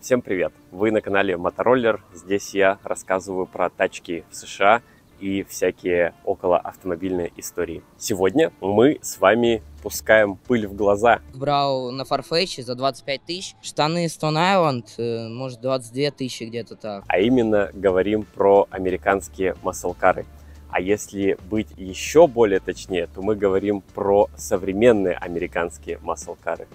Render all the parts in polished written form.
Всем привет! Вы на канале Мотороller. Здесь я рассказываю про тачки в США и всякие околоавтомобильные истории. Сегодня мы с вами пускаем пыль в глаза. Брал на Farfetch за 25 тысяч. Штаны Stone Island, может, 22 тысячи где-то так. А именно говорим про американские маслкары. А если быть еще более точнее, то мы говорим про современные американские маслкары.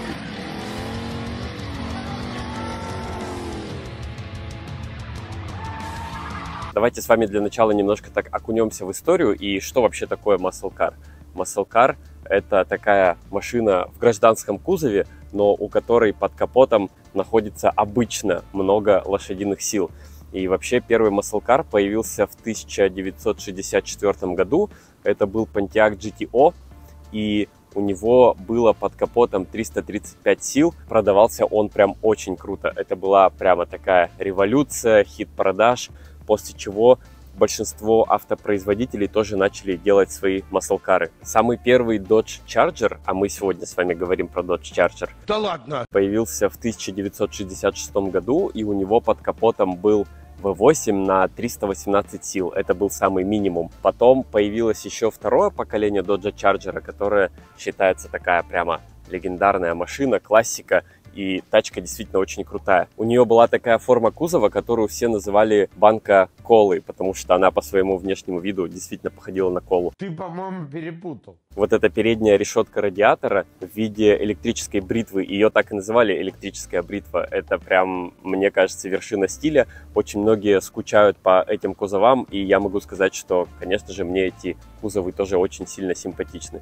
Давайте с вами для начала немножко так окунемся в историю и что вообще такое маслкар. Маслкар – это такая машина в гражданском кузове, но у которой под капотом находится обычно много лошадиных сил. И вообще первый маслкар появился в 1964 году. Это был Pontiac GTO, и у него было под капотом 335 сил. Продавался он прям очень круто. Это была прямо такая революция, хит продаж, после чего большинство автопроизводителей тоже начали делать свои маслкары. Самый первый Dodge Charger, а мы сегодня с вами говорим про Dodge Charger, да ладно, появился в 1966 году, и у него под капотом был V8 на 318 сил. Это был самый минимум. Потом появилось еще второе поколение Dodge Charger, которое считается такая прямо легендарная машина, классика. И тачка действительно очень крутая. У нее была такая форма кузова, которую все называли банка колы, потому что она по своему внешнему виду действительно походила на колу. ты, по-моему, перепутал. Вот эта передняя решетка радиатора в виде электрической бритвы, ее так и называли электрическая бритва. Это прям, мне кажется, вершина стиля. Очень многие скучают по этим кузовам, и я могу сказать, что, конечно же, мне эти кузовы тоже очень сильно симпатичны.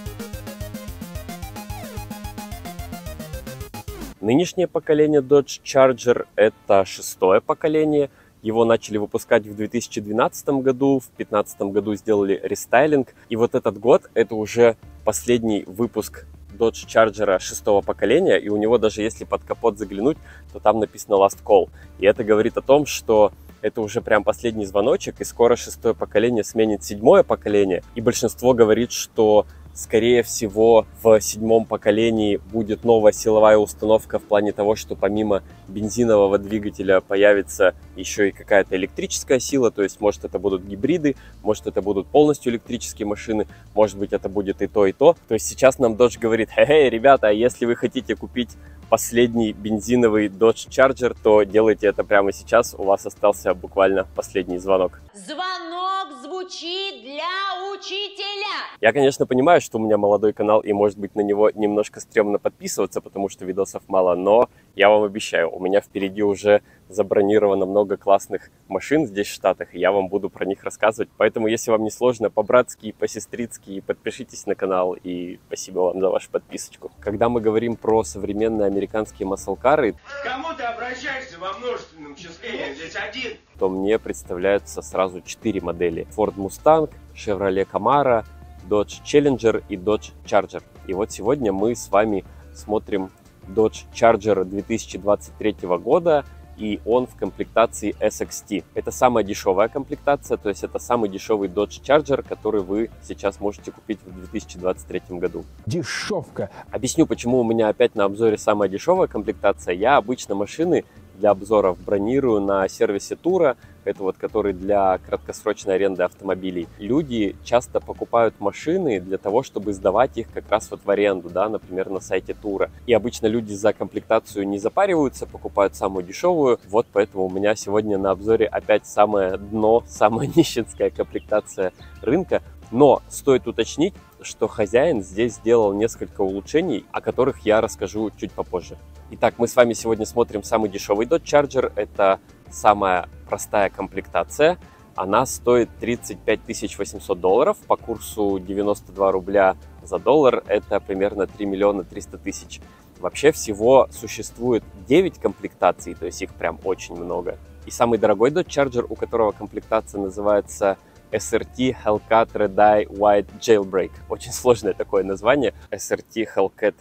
Нынешнее поколение Dodge Charger – это шестое поколение. Его начали выпускать в 2012 году, в 2015 году сделали рестайлинг. И вот этот год – это уже последний выпуск Dodge Charger шестого поколения. И у него даже если под капот заглянуть, то там написано Last Call. И это говорит о том, что это уже прям последний звоночек, и скоро шестое поколение сменит седьмое поколение. И большинство говорит, что скорее всего, в седьмом поколении будет новая силовая установка в плане того, что помимо бензинового двигателя появится еще и какая-то электрическая сила, то есть может это будут гибриды, может это будут полностью электрические машины, может быть это будет и то, и то. То есть сейчас нам Dodge говорит: хе-хей, ребята, если вы хотите купить последний бензиновый Dodge Charger, то делайте это прямо сейчас, у вас остался буквально последний звонок. Звонок звучит для учителя. Я, конечно, понимаю, что у меня молодой канал, и, может быть, на него немножко стрёмно подписываться, потому что видосов мало, но я вам обещаю, у меня впереди уже забронировано много классных машин здесь, в Штатах, и я вам буду про них рассказывать. Поэтому, если вам не сложно, по-братски, по-сестрицки, подпишитесь на канал, и спасибо вам за вашу подписочку. Когда мы говорим про современные американские маслкары, К кому ты обращаешься во множественном числе? Я здесь один. то мне представляются сразу 4 модели. Ford Mustang, Chevrolet Camaro, Dodge Challenger и Dodge Charger. И вот сегодня мы с вами смотрим Dodge Charger 2023 года, и он в комплектации SXT. Это самая дешевая комплектация, то есть это самый дешевый Dodge Charger, который вы сейчас можете купить в 2023 году. Дешевка. Объясню, почему у меня опять на обзоре самая дешевая комплектация. Я обычно машины для обзоров бронирую на сервисе Тура, это вот который для краткосрочной аренды автомобилей. Люди часто покупают машины для того, чтобы сдавать их как раз вот в аренду, да, например, на сайте Тура. И обычно люди за комплектацию не запариваются, покупают самую дешевую. Вот поэтому у меня сегодня на обзоре опять самое дно, самая нищенская комплектация рынка. Но стоит уточнить, что хозяин здесь сделал несколько улучшений, о которых я расскажу чуть попозже. Итак, мы с вами сегодня смотрим самый дешевый Dodge Charger. Это самая простая комплектация. Она стоит $35 800 по курсу 92 рубля за доллар. Это примерно 3 миллиона 300 тысяч. Вообще всего существует 9 комплектаций, то есть их прям очень много. И самый дорогой Dodge Charger, у которого комплектация называется SRT Hellcat Red-Eye White Jailbreak. Очень сложное такое название. SRT Hellcat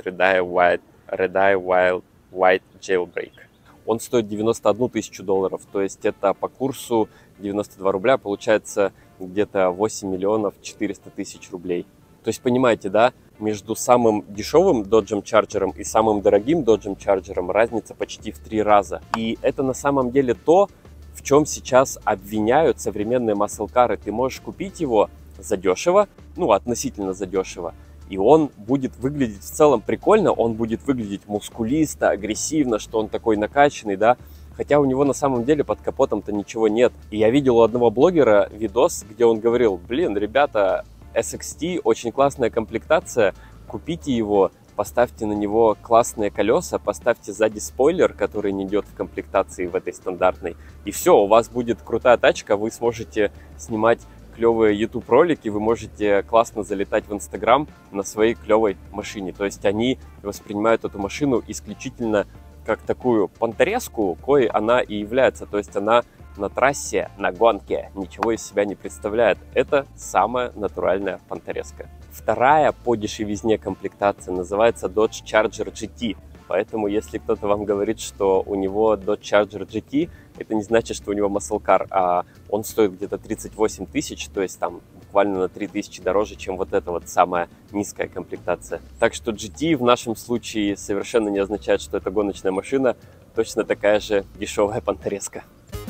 Red-Eye White Jailbreak. Он стоит 91 тысячу долларов, то есть это по курсу 92 рубля, получается где-то 8 миллионов 400 тысяч рублей. То есть понимаете, да, между самым дешевым Dodge Charger и самым дорогим Dodge Charger разница почти в 3 раза. И это на самом деле то, в чем сейчас обвиняют современные маслкары. Ты можешь купить его задешево, ну относительно задешево, и он будет выглядеть в целом прикольно, он будет выглядеть мускулисто, агрессивно, что он такой накачанный, да, хотя у него на самом деле под капотом-то ничего нет. И я видел у одного блогера видос, где он говорил: блин, ребята, SXT очень классная комплектация, купите его, поставьте на него классные колеса, поставьте сзади спойлер, который не идет в комплектации в этой стандартной, и все, у вас будет крутая тачка, вы сможете снимать клевые YouTube ролики, вы можете классно залетать в Instagram на своей клевой машине. То есть они воспринимают эту машину исключительно как такую понторезку, коей она и является. То есть она на трассе, на гонке ничего из себя не представляет. Это самая натуральная понторезка. Вторая по дешевизне комплектация называется Dodge Charger GT. Поэтому если кто-то вам говорит, что у него Dodge Charger GT, это не значит, что у него маслкар, а он стоит где-то 38 тысяч, то есть там буквально на 3000 дороже, чем вот эта вот самая низкая комплектация. Так что GT в нашем случае совершенно не означает, что это гоночная машина, точно такая же дешевая понторезка.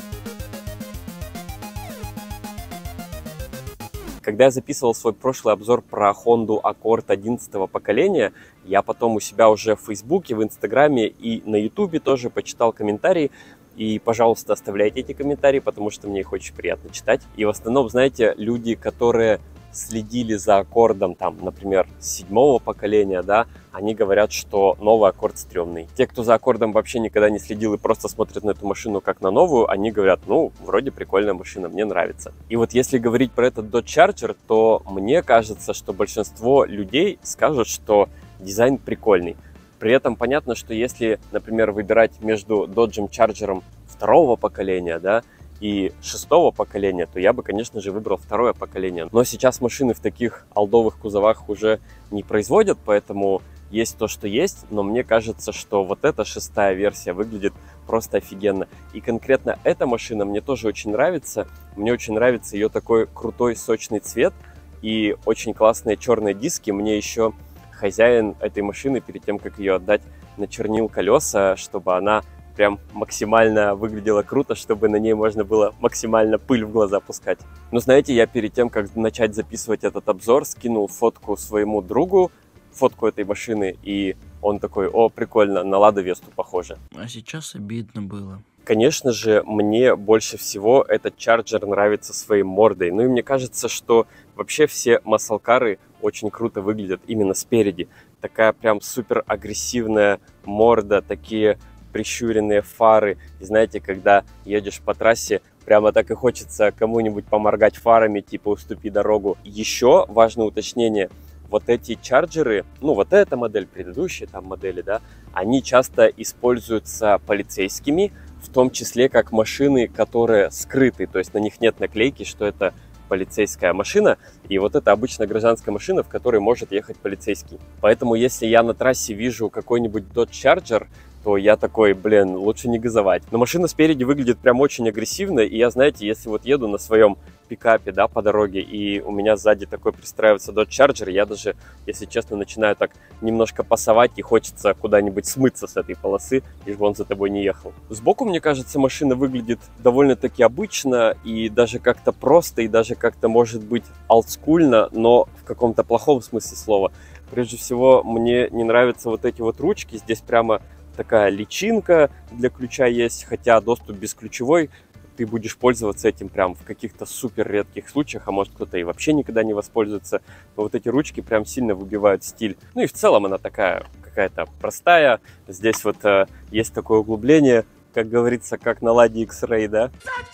Когда я записывал свой прошлый обзор про Honda Accord 11 поколения, я потом у себя уже в Фейсбуке, в Инстаграме и на Ютубе тоже почитал комментарии. И, пожалуйста, оставляйте эти комментарии, потому что мне их очень приятно читать. И в основном, знаете, люди, которые следили за Аккордом, там, например, с 7-го поколения, да, они говорят, что новый Аккорд стрёмный. Те, кто за Аккордом вообще никогда не следил и просто смотрят на эту машину как на новую, они говорят: ну, вроде прикольная машина, мне нравится. И вот если говорить про этот Dodge Charger, то мне кажется, что большинство людей скажут, что дизайн прикольный. При этом понятно, что если, например, выбирать между Dodge Charger 2-го поколения, да, и 6-го поколения, то я бы, конечно же, выбрал 2-е поколение. Но сейчас машины в таких олдовых кузовах уже не производят, поэтому есть то, что есть. Но мне кажется, что вот эта 6-я версия выглядит просто офигенно. И конкретно эта машина мне тоже очень нравится. Мне очень нравится ее такой крутой, сочный цвет и очень классные черные диски. Мне еще хозяин этой машины, перед тем, как ее отдать, начернил колеса, чтобы она прям максимально выглядела круто, чтобы на ней можно было максимально пыль в глаза пускать. Но знаете, я перед тем, как начать записывать этот обзор, скинул фотку своему другу, фотку этой машины, и он такой: о, прикольно, на Ладу Весту похоже. А сейчас обидно было. Конечно же, мне больше всего этот Charger нравится своей мордой. Ну и мне кажется, что вообще все маслкары очень круто выглядят именно спереди. Такая прям супер агрессивная морда, такие прищуренные фары. И знаете, когда едешь по трассе, прямо так и хочется кому-нибудь поморгать фарами, типа уступи дорогу. Еще важное уточнение: вот эти чарджеры, ну вот эта модель, предыдущие там модели, да, они часто используются полицейскими, в том числе как машины, которые скрыты, то есть на них нет наклейки, что это полицейская машина, и вот это обычно гражданская машина, в которой может ехать полицейский. Поэтому если я на трассе вижу какой-нибудь Dodge Charger, то я такой: блин, лучше не газовать. Но машина спереди выглядит прям очень агрессивно, и я, знаете, если вот еду на своем пикапе, да, по дороге, и у меня сзади такой пристраивается Dodge Charger, я даже, если честно, начинаю так немножко пасовать, и хочется куда-нибудь смыться с этой полосы, лишь бы он за тобой не ехал. Сбоку, мне кажется, машина выглядит довольно-таки обычно, и даже как-то просто, и даже как-то, может быть, олдскульно, но в каком-то плохом смысле слова. Прежде всего, мне не нравятся вот эти вот ручки, здесь прямо такая личинка для ключа есть, хотя доступ бесключевой, ты будешь пользоваться этим прям в каких-то супер редких случаях, а может кто-то и вообще никогда не воспользуется. Но вот эти ручки прям сильно выбивают стиль. Ну и в целом она такая какая-то простая. Здесь вот есть такое углубление, как говорится, как на Ладе X-Ray, да?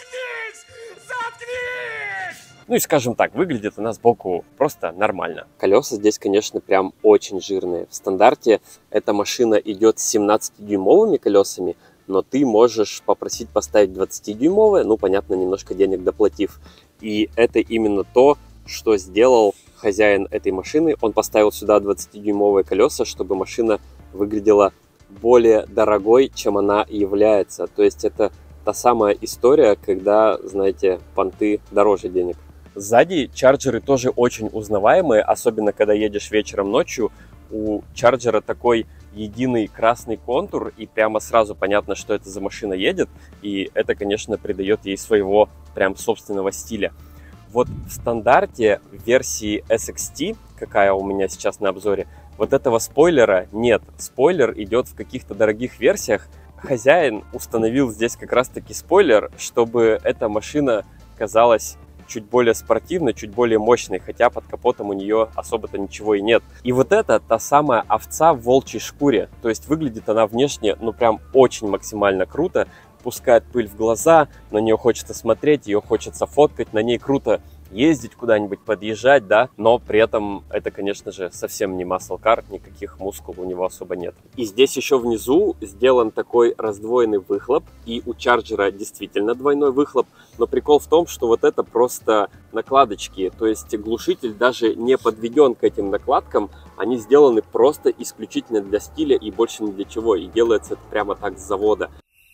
Ну и скажем так, выглядит она сбоку просто нормально. Колеса здесь, конечно, прям очень жирные. В стандарте эта машина идет с 17-дюймовыми колесами, но ты можешь попросить поставить 20-дюймовые, ну, понятно, немножко денег доплатив. И это именно то, что сделал хозяин этой машины. Он поставил сюда 20-дюймовые колеса, чтобы машина выглядела более дорогой, чем она является. То есть это та самая история, когда, знаете, понты дороже денег. Сзади чарджеры тоже очень узнаваемые, особенно когда едешь вечером ночью. У чарджера такой единый красный контур, и прямо сразу понятно, что это за машина едет. И это, конечно, придает ей своего прям собственного стиля. Вот в стандарте версии SXT, какая у меня сейчас на обзоре, вот этого спойлера нет. Спойлер идет в каких-то дорогих версиях. Хозяин установил здесь как раз-таки спойлер, чтобы эта машина казалась чуть более спортивной, чуть более мощной, хотя под капотом у нее особо-то ничего и нет. И вот это та самая овца в волчьей шкуре. То есть выглядит она внешне, ну прям очень максимально круто. Пускает пыль в глаза, на нее хочется смотреть, ее хочется фоткать, на ней круто ездить куда-нибудь, подъезжать, да, но при этом это, конечно же, совсем не muscle car, никаких мускул у него особо нет. И здесь еще внизу сделан такой раздвоенный выхлоп, и у чарджера действительно двойной выхлоп, но прикол в том, что вот это просто накладочки, то есть глушитель даже не подведен к этим накладкам, они сделаны просто исключительно для стиля и больше ни для чего, и делается это прямо так с завода.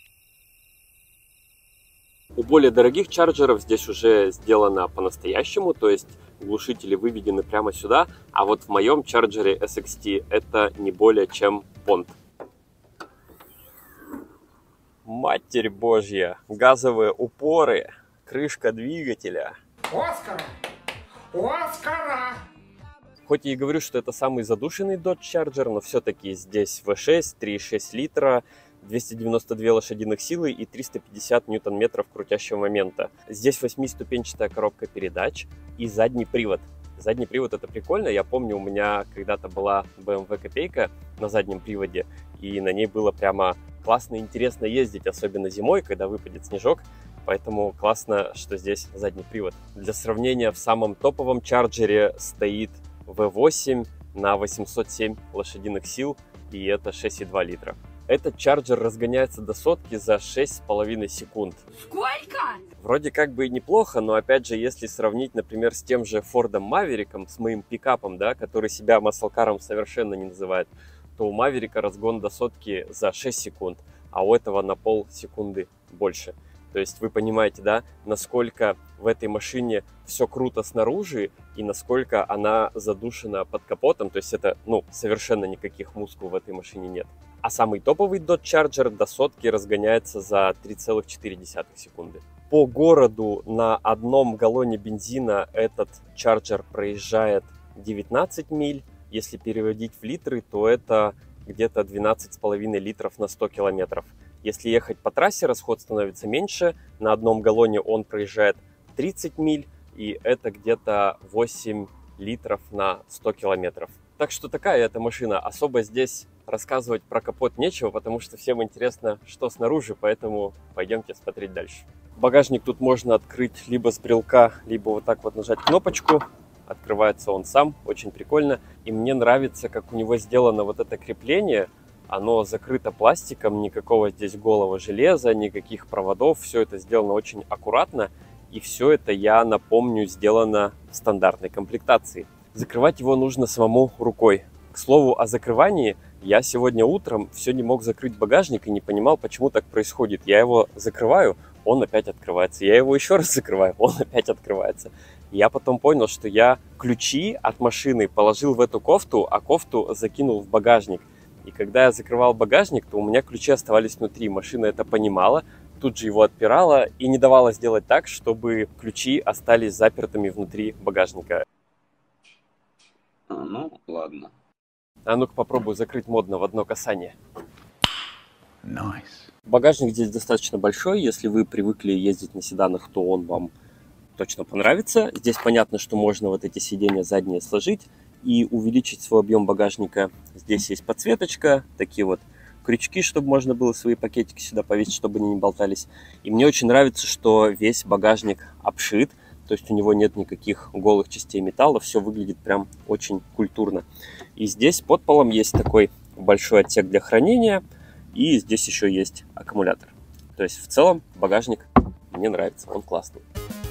У более дорогих чарджеров здесь уже сделано по-настоящему, то есть глушители выведены прямо сюда, а вот в моем чарджере SXT это не более чем понт. Матерь Божья, газовые упоры, крышка двигателя. Оскара! Оскара! Хоть я и говорю, что это самый задушенный Dodge Charger, но все-таки здесь V6, 3,6 литра, 292 лошадиных силы и 350 ньютон-метров крутящего момента. Здесь 8-ступенчатая коробка передач и задний привод. Задний привод — это прикольно. Я помню, у меня когда-то была BMW Копейка на заднем приводе, и на ней было прямо классно и интересно ездить, особенно зимой, когда выпадет снежок. Поэтому классно, что здесь задний привод. Для сравнения, в самом топовом чарджере стоит V8 на 807 лошадиных сил, и это 6,2 литра. Этот чарджер разгоняется до сотки за 6,5 секунд. Сколько? Вроде как бы и неплохо, но опять же, если сравнить, например, с тем же Фордом Мавериком, с моим пикапом, да, который себя маслкаром совершенно не называет, то у Маверика разгон до сотки за 6 секунд, а у этого на полсекунды больше. То есть вы понимаете, да, насколько в этой машине все круто снаружи и насколько она задушена под капотом. То есть это, ну, совершенно никаких мускул в этой машине нет. А самый топовый Dodge Charger до сотки разгоняется за 3,4 секунды. По городу на одном галлоне бензина этот Charger проезжает 19 миль. Если переводить в литры, то это где-то 12,5 литров на 100 километров. Если ехать по трассе, расход становится меньше. На одном галлоне он проезжает 30 миль, и это где-то 8 литров на 100 километров. Так что такая эта машина. Особо здесь рассказывать про капот нечего, потому что всем интересно, что снаружи, поэтому пойдемте смотреть дальше. Багажник тут можно открыть либо с брелка, либо вот так вот нажать кнопочку. Открывается он сам, очень прикольно. И мне нравится, как у него сделано вот это крепление. Оно закрыто пластиком, никакого здесь голого железа, никаких проводов. Все это сделано очень аккуратно. И все это, я напомню, сделано в стандартной комплектации. Закрывать его нужно самому рукой. К слову о закрывании, я сегодня утром все не мог закрыть багажник и не понимал, почему так происходит. Я его закрываю, он опять открывается. Я его еще раз закрываю, он опять открывается. Я потом понял, что я ключи от машины положил в эту кофту, а кофту закинул в багажник. И когда я закрывал багажник, то у меня ключи оставались внутри. Машина это понимала, тут же его отпирала и не давала сделать так, чтобы ключи остались запертыми внутри багажника. Ну, ладно. А ну-ка попробую закрыть модно в одно касание. Nice. Багажник здесь достаточно большой. Если вы привыкли ездить на седанах, то он вам точно понравится. Здесь понятно, что можно вот эти сиденья задние сложить и увеличить свой объем багажника. Здесь есть подсветочка, такие вот крючки, чтобы можно было свои пакетики сюда повесить, чтобы они не болтались. И мне очень нравится, что весь багажник обшит. То есть у него нет никаких голых частей металла, все выглядит прям очень культурно. И здесь под полом есть такой большой отсек для хранения, и здесь еще есть аккумулятор. То есть в целом багажник мне нравится, он классный.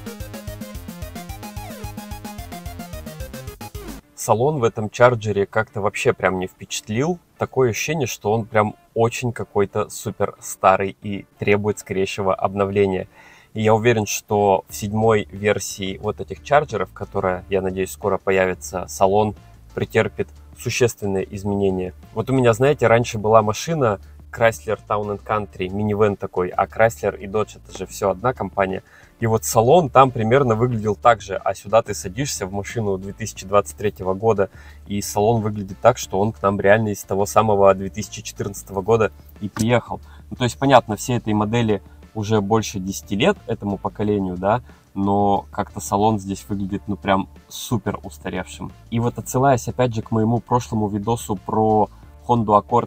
Салон в этом чарджере как-то вообще прям не впечатлил. Такое ощущение, что он прям очень какой-то супер старый и требует скорейшего обновления. И я уверен, что в 7-й версии вот этих чарджеров, которая, я надеюсь, скоро появится, салон претерпит существенные изменения. Вот у меня, знаете, раньше была машина Chrysler Town & Country, минивэн такой, а Chrysler и Dodge это же все одна компания. И вот салон там примерно выглядел так же, а сюда ты садишься в машину 2023 года, и салон выглядит так, что он к нам реально из того самого 2014 года и приехал. Ну, то есть, понятно, все этой модели уже больше 10 лет этому поколению, да, но как-то салон здесь выглядит, ну, прям супер устаревшим. И вот отсылаясь, опять же, к моему прошлому видосу про Honda Accord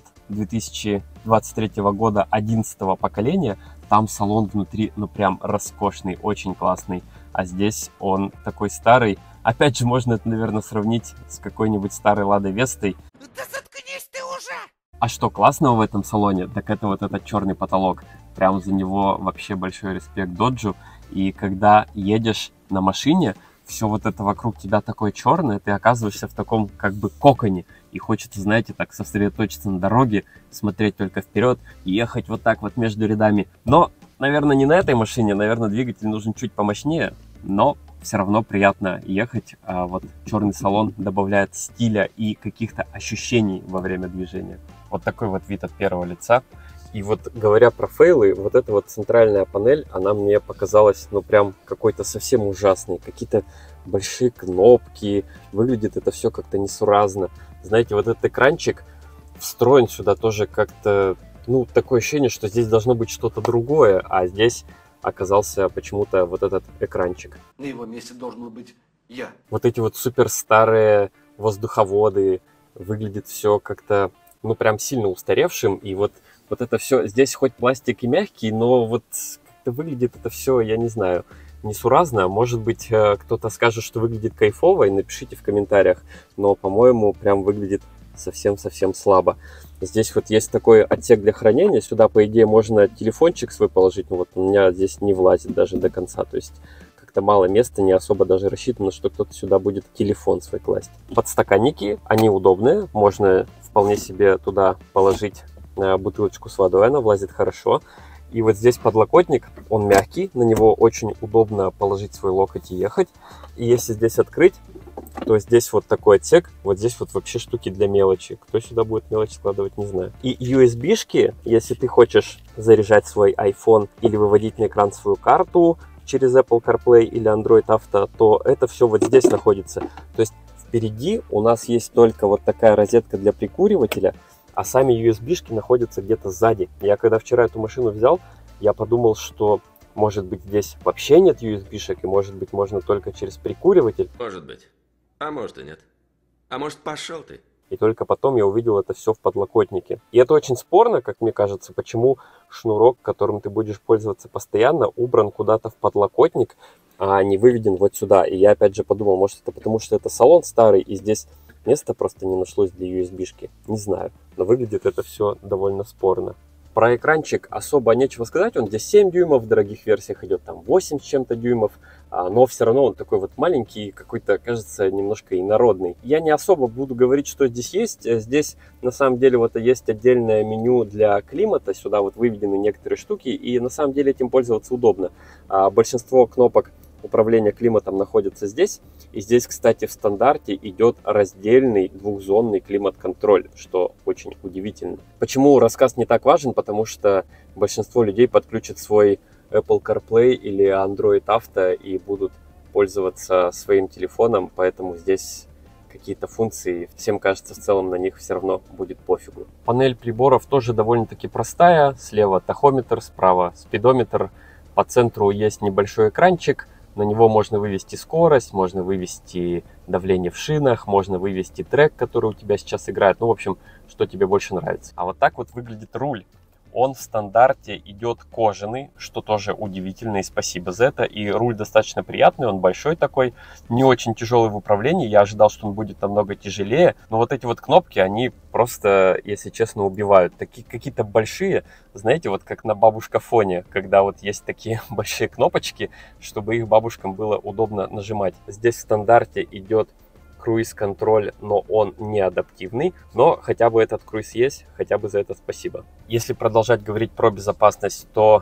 2023 года 11-го поколения, там салон внутри, ну, прям роскошный, очень классный. А здесь он такой старый. Опять же, можно это, наверное, сравнить с какой-нибудь старой Ладой Вестой. Да заткнись ты уже! А что классного в этом салоне, так это вот этот черный потолок. Прям за него вообще большой респект Доджу. И когда едешь на машине, все вот это вокруг тебя такое черное, ты оказываешься в таком как бы коконе. И хочется, знаете, так сосредоточиться на дороге, смотреть только вперед и ехать вот так вот между рядами. Но, наверное, не на этой машине, наверное, двигатель нужен чуть помощнее, но все равно приятно ехать. А вот черный салон добавляет стиля и каких-то ощущений во время движения. Вот такой вот вид от первого лица. И вот говоря про фейлы, вот эта вот центральная панель, она мне показалась, ну, прям какой-то совсем ужасной. Какие-то большие кнопки, выглядит это все как-то несуразно. Знаете, вот этот экранчик встроен сюда тоже как-то, ну, такое ощущение, что здесь должно быть что-то другое, а здесь оказался почему-то вот этот экранчик. На его месте должен был быть я. Вот эти вот супер старые воздуховоды, выглядит все как-то, ну, прям сильно устаревшим, и вот это все, здесь хоть пластик и мягкий, но вот как-то выглядит это все, я не знаю, несуразно. Может быть, кто-то скажет, что выглядит кайфово, и напишите в комментариях, но, по-моему, прям выглядит совсем-совсем слабо. Здесь вот есть такой отсек для хранения, сюда, по идее, можно телефончик свой положить, но вот у меня здесь не влазит даже до конца, то есть как-то мало места, не особо даже рассчитано, что кто-то сюда будет телефон свой класть. Подстаканники, они удобные, можно вполне себе туда положить бутылочку с водой, она влазит хорошо. И вот здесь подлокотник, он мягкий, на него очень удобно положить свой локоть и ехать. И если здесь открыть, то здесь вот такой отсек, вот здесь вот вообще штуки для мелочи. Кто сюда будет мелочь складывать, не знаю. И USB-шки, если ты хочешь заряжать свой iPhone или выводить на экран свою карту через Apple CarPlay или Android Auto, то это все вот здесь находится. То есть впереди у нас есть только вот такая розетка для прикуривателя, а сами USB-шки находятся где-то сзади. Я когда вчера эту машину взял, я подумал, что может быть здесь вообще нет USB-шек, и может быть можно только через прикуриватель. Может быть. А может и нет. А может, пошел ты. И только потом я увидел это все в подлокотнике. И это очень спорно, как мне кажется, почему шнурок, которым ты будешь пользоваться постоянно, убран куда-то в подлокотник, а не выведен вот сюда. И я опять же подумал, может это потому, что это салон старый, и здесь места просто не нашлось для USB-шки. Не знаю, но выглядит это все довольно спорно. Про экранчик особо нечего сказать, он здесь 7 дюймов, в дорогих версиях идет там 8 с чем-то дюймов, но все равно он такой вот маленький, какой-то, кажется, немножко инородный. Я не особо буду говорить, что здесь есть. Здесь на самом деле вот есть отдельное меню для климата, сюда вот выведены некоторые штуки, и на самом деле этим пользоваться удобно. Большинство кнопок управления климатом находится здесь. И здесь, кстати, в стандарте идет раздельный двухзонный климат-контроль, что очень удивительно. Почему рассказ не так важен? Потому что большинство людей подключат свой Apple CarPlay или Android Auto и будут пользоваться своим телефоном, поэтому здесь какие-то функции, всем кажется, в целом на них все равно будет пофигу. Панель приборов тоже довольно-таки простая. Слева тахометр, справа спидометр. По центру есть небольшой экранчик. На него можно вывести скорость, можно вывести давление в шинах, можно вывести трек, который у тебя сейчас играет. Ну, в общем, что тебе больше нравится. А вот так вот выглядит руль. Он в стандарте идет кожаный, что тоже удивительно, и спасибо за это. И руль достаточно приятный, он большой такой, не очень тяжелый в управлении. Я ожидал, что он будет намного тяжелее. Но вот эти вот кнопки, они просто, если честно, убивают. Такие какие-то большие, знаете, вот как на бабушкафоне, когда вот есть такие большие кнопочки, чтобы их бабушкам было удобно нажимать. Здесь в стандарте идет круиз-контроль, но он не адаптивный, но хотя бы этот круиз есть, хотя бы за это спасибо. Если продолжать говорить про безопасность, то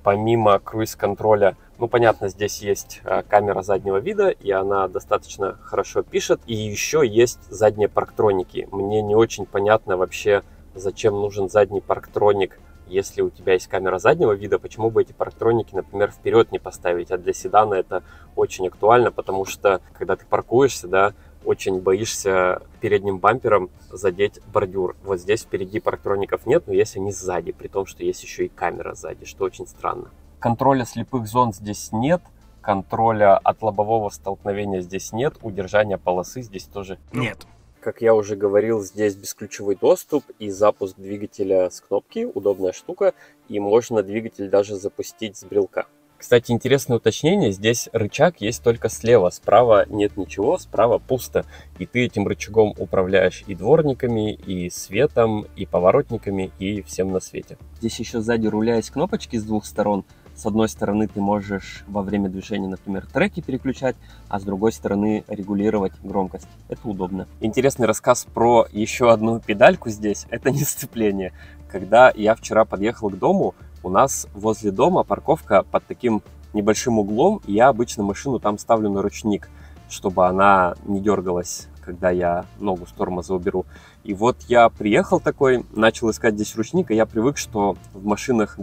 Помимо круиз-контроля, ну, понятно, здесь есть камера заднего вида, и она достаточно хорошо пишет. И еще есть задние парктроники. Мне не очень понятно вообще, зачем нужен задний парктроник, если у тебя есть камера заднего вида, почему бы эти парктроники, например, вперед не поставить. А для седана это очень актуально, потому что, когда ты паркуешься, да, очень боишься передним бампером задеть бордюр. Вот здесь впереди парктроников нет, но есть они сзади, при том, что есть еще и камера сзади, что очень странно. Контроля слепых зон здесь нет, контроля от лобового столкновения здесь нет, удержания полосы здесь тоже Нет. Как я уже говорил, здесь бесключевой доступ и запуск двигателя с кнопки, удобная штука, и можно двигатель даже запустить с брелка. Кстати, интересное уточнение, здесь рычаг есть только слева, справа нет ничего, справа пусто. И ты этим рычагом управляешь и дворниками, и светом, и поворотниками, и всем на свете. Здесь еще сзади руля есть кнопочки с двух сторон. С одной стороны ты можешь во время движения, например, треки переключать, а с другой стороны регулировать громкость. Это удобно. Интересный рассказ про еще одну педальку здесь, это не сцепление. Когда я вчера подъехал к дому, у нас возле дома парковка под таким небольшим углом, и я обычно машину там ставлю на ручник, чтобы она не дергалась, когда я ногу с тормоза уберу. И вот я приехал такой, начал искать здесь ручник, и я привык, что в машинах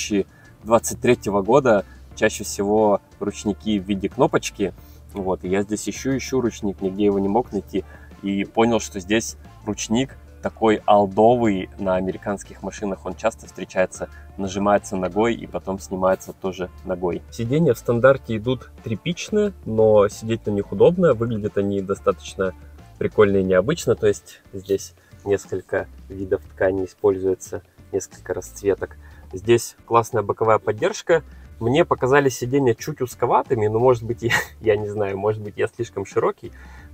2023 года чаще всего ручники в виде кнопочки. Вот, и я здесь ищу ручник, нигде его не мог найти, и понял, что здесь ручник такой олдовый на американских машинах, он часто встречается, нажимается ногой и потом снимается тоже ногой. Сиденья в стандарте идут тряпичные, но сидеть на них удобно, выглядят они достаточно прикольно и необычно, то есть здесь несколько видов ткани используется, несколько расцветок. Здесь классная боковая поддержка. Мне показались сиденья чуть узковатыми, но может быть, я не знаю, может быть я слишком широкий,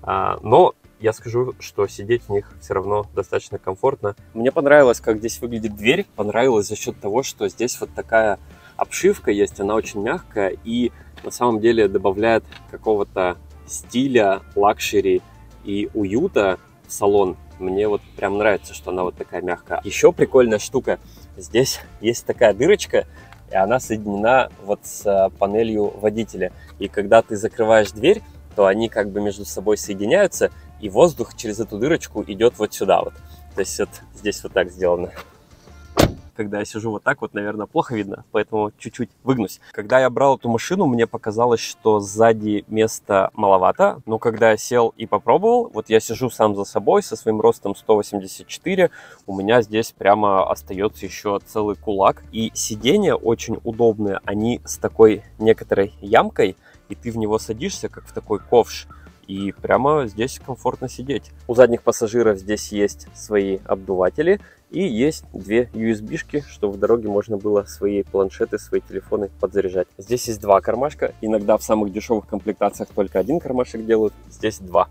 но я скажу, что сидеть в них все равно достаточно комфортно. Мне понравилось, как здесь выглядит дверь. Понравилось за счет того, что здесь вот такая обшивка есть, она очень мягкая и на самом деле добавляет какого-то стиля, лакшери и уюта в салон. Мне вот прям нравится, что она вот такая мягкая. Еще прикольная штука. Здесь есть такая дырочка, и она соединена вот с панелью водителя. И когда ты закрываешь дверь, то они как бы между собой соединяются, и воздух через эту дырочку идет вот сюда вот. То есть вот здесь вот так сделано. Когда я сижу вот так вот, наверное, плохо видно, поэтому чуть-чуть выгнусь. Когда я брал эту машину, мне показалось, что сзади места маловато, но когда я сел и попробовал, вот я сижу сам за собой со своим ростом 184, у меня здесь прямо остается еще целый кулак. И сиденья очень удобные, они с такой некоторой ямкой, и ты в него садишься, как в такой ковш. И прямо здесь комфортно сидеть. У задних пассажиров здесь есть свои обдуватели и есть две USB-шки, чтобы в дороге можно было свои планшеты, свои телефоны подзаряжать. Здесь есть два кармашка. Иногда в самых дешевых комплектациях только один кармашек делают. Здесь два.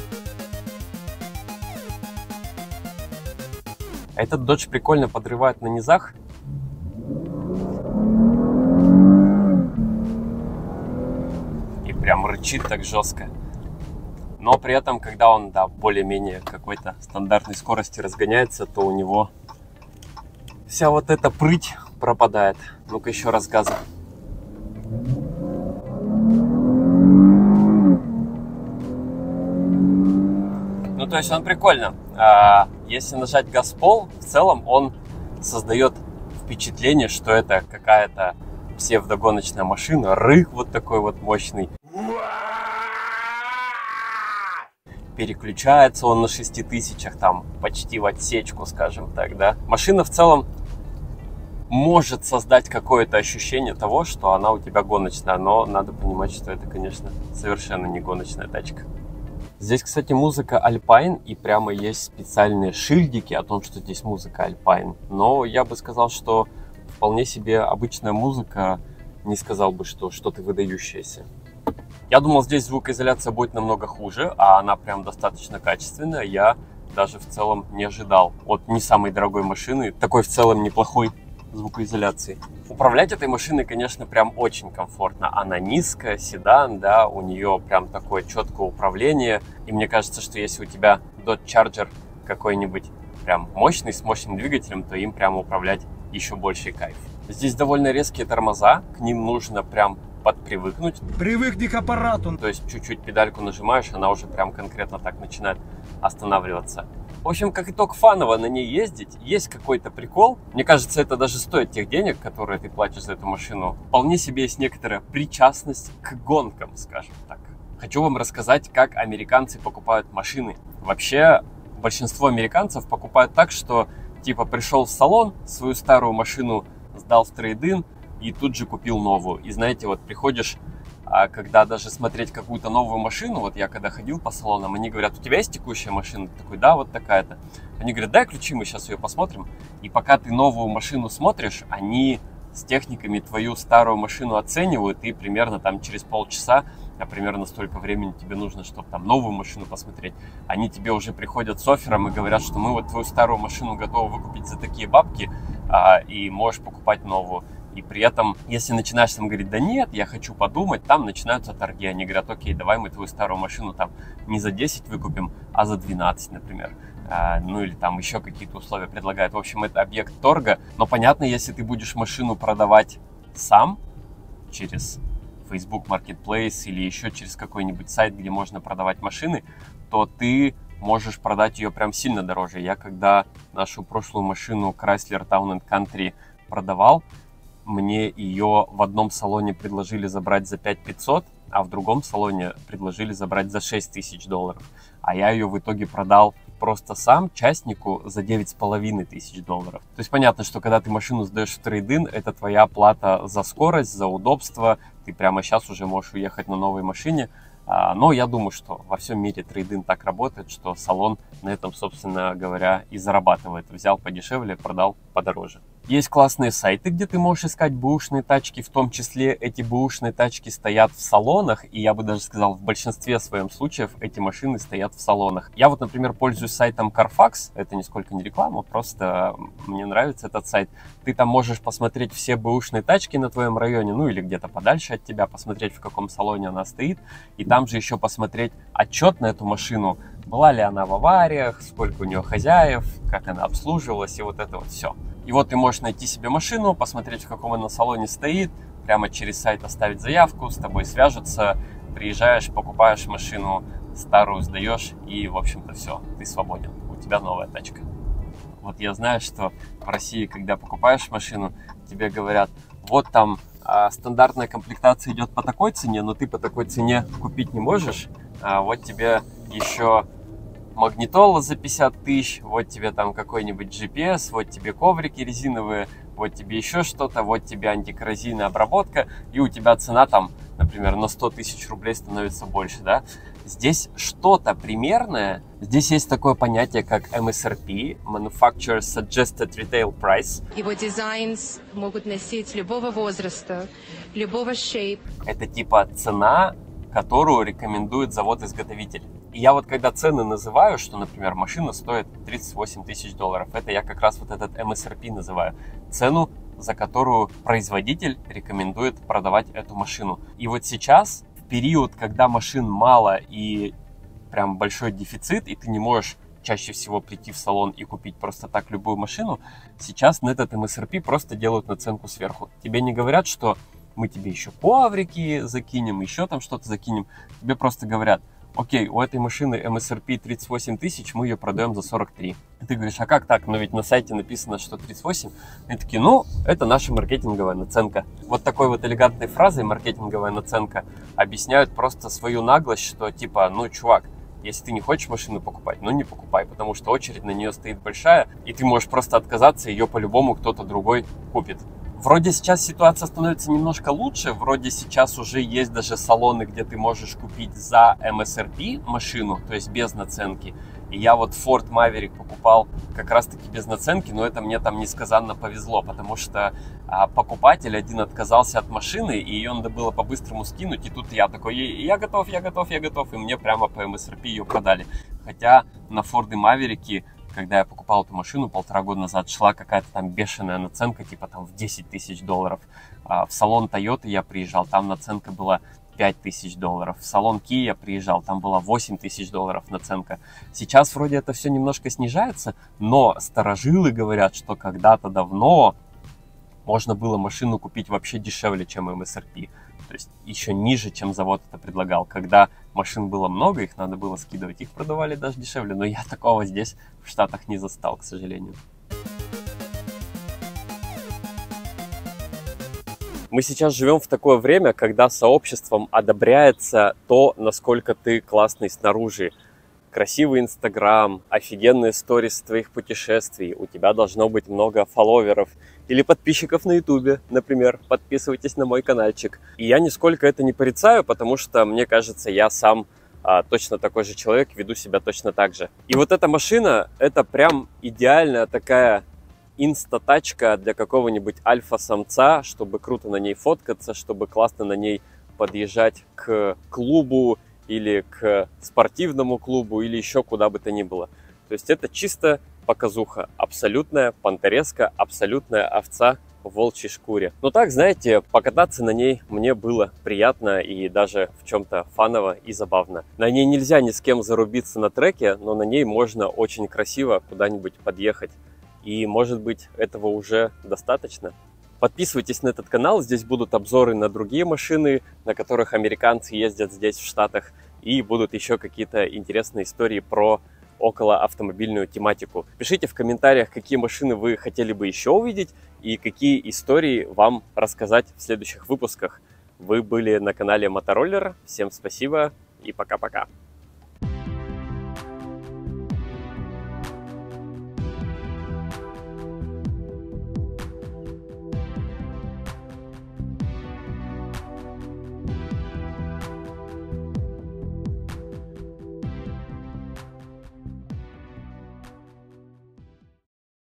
Этот Dodge прикольно подрывает на низах. И прям рычит так жестко. Но при этом, когда он до более-менее какой-то стандартной скорости разгоняется, то у него вся вот эта прыть пропадает. Ну-ка еще раз газом. Ну то есть он прикольно. Если нажать газ в пол, в целом он создает впечатление, что это какая-то псевдогоночная машина. Рык вот такой вот мощный. Переключается он на 6000, там почти в отсечку, скажем так, да. Машина в целом может создать какое-то ощущение того, что она у тебя гоночная, но надо понимать, что это, конечно, совершенно не гоночная тачка. Здесь, кстати, музыка Alpine, и прямо есть специальные шильдики о том, что здесь музыка Alpine. Но я бы сказал, что вполне себе обычная музыка, не сказал бы, что что-то выдающееся. Я думал, здесь звукоизоляция будет намного хуже, а она прям достаточно качественная. Я даже в целом не ожидал от не самой дорогой машины такой в целом неплохой звукоизоляции. Управлять этой машиной, конечно, прям очень комфортно. Она низкая, седан, да, у нее прям такое четкое управление. И мне кажется, что если у тебя Dodge Charger какой-нибудь прям мощный, с мощным двигателем, то им прям управлять еще больший кайф. Здесь довольно резкие тормоза, к ним нужно прям подпривыкнуть. Привыкни к аппарату. То есть чуть-чуть педальку нажимаешь, она уже прям конкретно так начинает останавливаться. В общем, как итог, фаново на ней ездить. Есть какой-то прикол. Мне кажется, это даже стоит тех денег, которые ты платишь за эту машину. Вполне себе есть некоторая причастность к гонкам, скажем так. Хочу вам рассказать, как американцы покупают машины. Вообще, большинство американцев покупают так, что типа пришел в салон, свою старую машину сдал в трейд-ин и тут же купил новую. И знаете, вот приходишь, когда даже смотреть какую-то новую машину, вот я когда ходил по салонам, они говорят: у тебя есть текущая машина? Ты такой: да, вот такая-то. Они говорят: дай ключи, мы сейчас ее посмотрим. И пока ты новую машину смотришь, они с техниками твою старую машину оценивают, и примерно там через полчаса, а примерно столько времени тебе нужно, чтобы там новую машину посмотреть, они тебе уже приходят с оффером и говорят, что мы вот твою старую машину готовы выкупить за такие бабки, и можешь покупать новую. И при этом, если начинаешь там говорить: да нет, я хочу подумать, там начинаются торги. Они говорят: окей, давай мы твою старую машину там не за 10 выкупим, а за 12, например. Ну или там еще какие-то условия предлагают. В общем, это объект торга. Но понятно, если ты будешь машину продавать сам через Facebook Marketplace или еще через какой-нибудь сайт, где можно продавать машины, то ты можешь продать ее прям сильно дороже. Я когда нашу прошлую машину Chrysler Town & Country продавал, мне ее в одном салоне предложили забрать за 5500, а в другом салоне предложили забрать за $6000. А я ее в итоге продал просто сам частнику за $9500. То есть понятно, что когда ты машину сдаешь в трейд-ин, это твоя плата за скорость, за удобство. Ты прямо сейчас уже можешь уехать на новой машине. Но я думаю, что во всем мире трейд-ин так работает, что салон на этом, собственно говоря, и зарабатывает. Взял подешевле, продал подороже. Есть классные сайты, где ты можешь искать бэушные тачки, в том числе эти бэушные тачки стоят в салонах, и я бы даже сказал, в большинстве своем случаев эти машины стоят в салонах. Я вот, например, пользуюсь сайтом Carfax, это нисколько не реклама, просто мне нравится этот сайт. Ты там можешь посмотреть все бэушные тачки на твоем районе, ну или где-то подальше от тебя, посмотреть, в каком салоне она стоит, и там же еще посмотреть отчет на эту машину, была ли она в авариях, сколько у нее хозяев, как она обслуживалась, и вот это вот все. И вот ты можешь найти себе машину, посмотреть, в каком она салоне стоит, прямо через сайт оставить заявку, с тобой свяжутся, приезжаешь, покупаешь машину, старую сдаешь, и, в общем-то, все, ты свободен, у тебя новая тачка. Вот я знаю, что в России, когда покупаешь машину, тебе говорят: вот там стандартная комплектация идет по такой цене, но ты по такой цене купить не можешь, вот тебе еще магнитола за 50 тысяч, вот тебе там какой-нибудь GPS, вот тебе коврики резиновые, вот тебе еще что-то, вот тебе антикоррозийная обработка, и у тебя цена там, например, на 100 тысяч рублей становится больше, да? Здесь что-то примерное, здесь есть такое понятие, как MSRP, Manufacturer Suggested Retail Price. Его дизайн могут носить любого возраста, любого shape. Это типа цена, которую рекомендует завод-изготовитель. И я вот когда цены называю, что, например, машина стоит $38 тысяч, это я как раз вот этот MSRP называю. Цену, за которую производитель рекомендует продавать эту машину. И вот сейчас, в период, когда машин мало и прям большой дефицит, и ты не можешь чаще всего прийти в салон и купить просто так любую машину, сейчас на этот MSRP просто делают наценку сверху. Тебе не говорят, что мы тебе еще коврики закинем, еще там что-то закинем. Тебе просто говорят: окей, у этой машины MSRP 38 тысяч, мы ее продаем за 43. И ты говоришь: а как так? Но ведь на сайте написано, что 38. И такие: ну, это наша маркетинговая наценка. Вот такой вот элегантной фразой маркетинговая наценка объясняют просто свою наглость, что типа: ну, чувак, если ты не хочешь машину покупать, ну не покупай, потому что очередь на нее стоит большая, и ты можешь просто отказаться, ее по-любому кто-то другой купит. Вроде сейчас ситуация становится немножко лучше, вроде сейчас уже есть даже салоны, где ты можешь купить за MSRP машину, то есть без наценки. И я вот Ford Maverick покупал как раз таки без наценки, но это мне там несказанно повезло, потому что покупатель один отказался от машины, и ее надо было по-быстрому скинуть, и тут я такой: я готов, и мне прямо по MSRP ее продали. Хотя на Ford Maverick, когда я покупал эту машину 1,5 года назад, шла какая-то там бешеная наценка, типа там в $10 тысяч. В салон Toyota я приезжал, там наценка была $5 тысяч. В салон Kia я приезжал, там была $8 тысяч наценка. Сейчас вроде это все немножко снижается, но старожилы говорят, что когда-то давно можно было машину купить вообще дешевле, чем MSRP. То есть еще ниже, чем завод это предлагал. Когда машин было много, их надо было скидывать, их продавали даже дешевле. Но я такого здесь в Штатах не застал, к сожалению. Мы сейчас живем в такое время, когда сообществом одобряется то, насколько ты классный снаружи. Красивый Инстаграм, офигенные сторис твоих путешествий, у тебя должно быть много фолловеров или подписчиков на Ютубе, например. Подписывайтесь на мой каналчик. И я нисколько это не порицаю, потому что, мне кажется, я сам точно такой же человек, веду себя точно так же. И вот эта машина, это прям идеальная такая инста-тачка для какого-нибудь альфа-самца, чтобы круто на ней фоткаться, чтобы классно на ней подъезжать к клубу, или к спортивному клубу, или еще куда бы то ни было. То есть это чисто показуха, абсолютная пантереска, абсолютная овца в волчьей шкуре. Но так, знаете, покататься на ней мне было приятно и даже в чем-то фаново и забавно. На ней нельзя ни с кем зарубиться на треке, но на ней можно очень красиво куда-нибудь подъехать. И, может быть, этого уже достаточно. Подписывайтесь на этот канал, здесь будут обзоры на другие машины, на которых американцы ездят здесь в Штатах, и будут еще какие-то интересные истории про околоавтомобильную тематику. Пишите в комментариях, какие машины вы хотели бы еще увидеть и какие истории вам рассказать в следующих выпусках. Вы были на канале Мотороллер, всем спасибо и пока-пока.